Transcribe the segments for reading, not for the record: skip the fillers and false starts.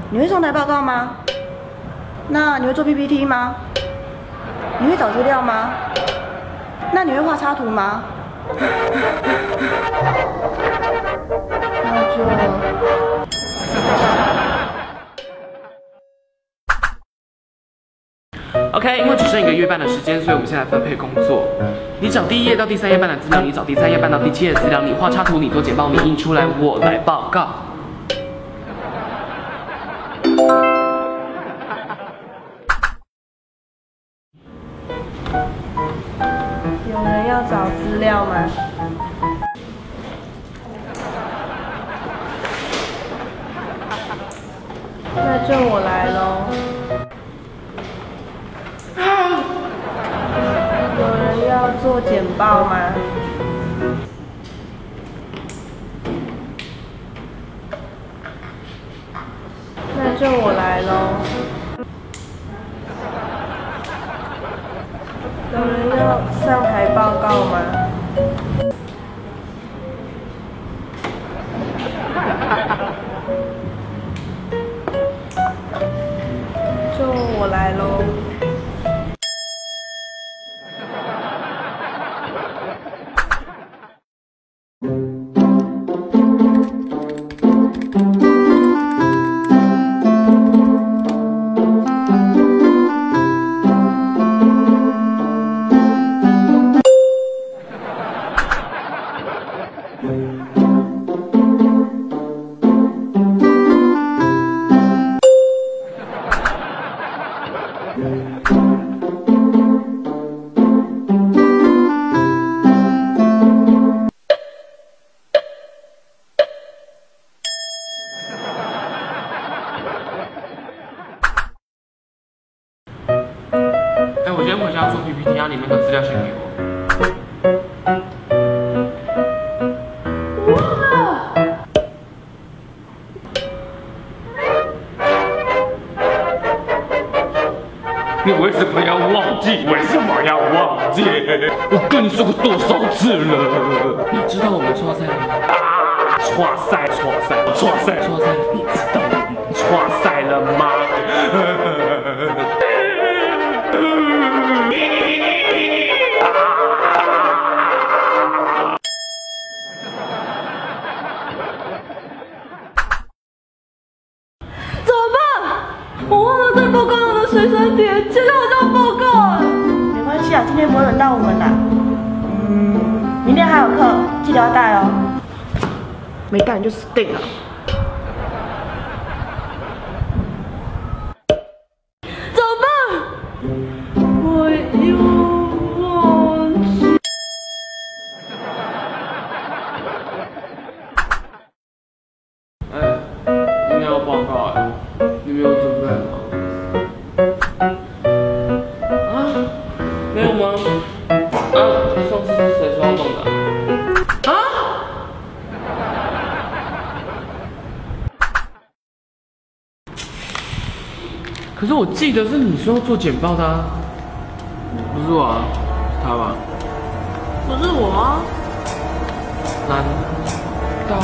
你会上台报告吗？那你会做 PPT 吗？你会找资料吗？那你会画插图吗？那就。 OK， 因为只剩1个月半的时间，所以我们现在分配工作。你找第1页到第3页半的资料，你找第3页半到第7页的资料，你画插图，你做简报，你印出来，我来报告。 有人要找资料吗？那就我来喽。 有人要做简报吗？那就我来喽。有人要上台报告吗？就我来喽。 我今天回家做 PPT， 你那个资料先给我。你为什么要忘记？为什么要忘记？我跟你说过多少次了？你知道我们错赛了吗？错赛，你知道我们错赛了吗？ 我忘了带报告用的随身碟，现在我就要报告了。没关系啊，今天不会轮到我们啦。明天还有课，记得要带哦。没带你就死定了。怎么办？我又忘记。 今天要报告哎。 你没有准备吗？啊？没有吗？上次是谁说要弄的？啊？可是我记得是你说要做简报的啊，不是我啊，是他吧？ 不是我啊。 难道？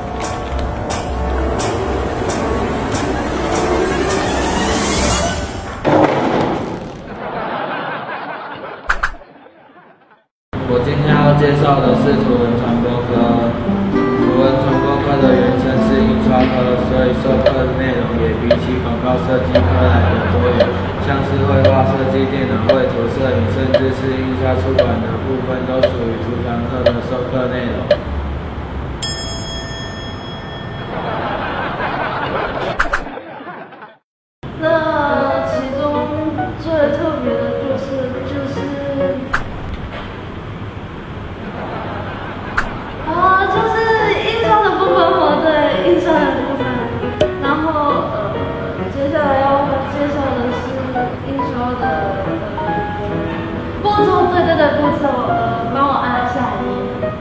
我今天要介绍的是图文传播科。图文传播科的原称是印刷科，所以授课内容也比起广告设计科来的多元，像是绘画设计、电脑绘图、摄影，甚至是印刷出版的部分，都属于图传科的授课内容。 那其中最特别的就是印刷的部分哦，对，印刷的部分。然后接下来要介绍的是印刷的步骤，对，步骤，帮我按下一页。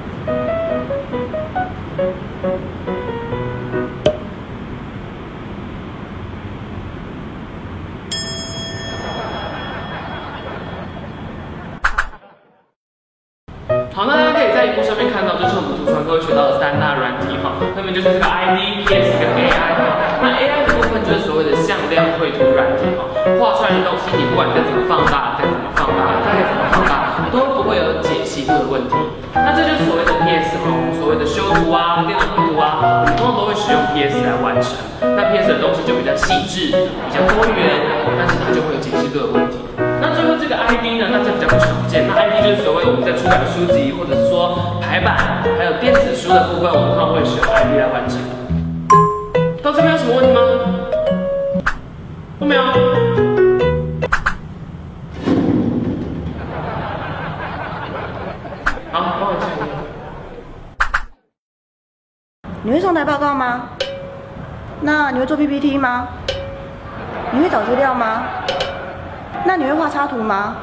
好，那大家可以在荧幕上面看到，这是我们图传科学到的3大软体哈，分别就是这个 ID、PS 跟 AI 哈。那 AI 的部分就就是所谓的向量绘图软体哦，画出来的东西你不管再怎么放大，再怎么放大，再怎么放大，都不会有解析度的问题。那这就是所谓的 PS 哦，所谓的修图啊、电脑绘图啊，我们通常都会使用 PS 来完成。那 PS 的东西就比较细致，比较多元，但是它就会有解析度的问题。那最后这个 ID 呢，大家比较不常见。那 ID 就是所谓我们在出版书籍，或者是说排版，还有电子书的部分，我们通常会使用 ID 来完成。到这边有什么问题吗？都没有。好，帮我下一页。 你会上台报告吗？那你会做 PPT 吗？你会找资料吗？那你会画插图吗？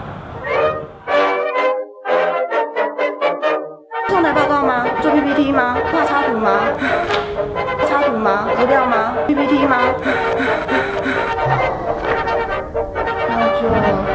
上台报告吗？做 PPT 吗？画插图吗？插图吗？资料吗？PPT 吗？那就。